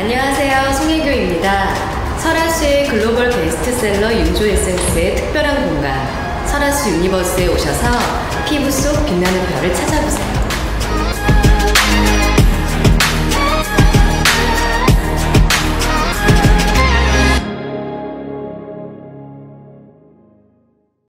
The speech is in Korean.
안녕하세요, 송혜교입니다. 설화수의 글로벌 베스트셀러 윤조 에센스의 특별한 공간 설화수 유니버스에 오셔서 피부 속 빛나는 별을 찾아보세요.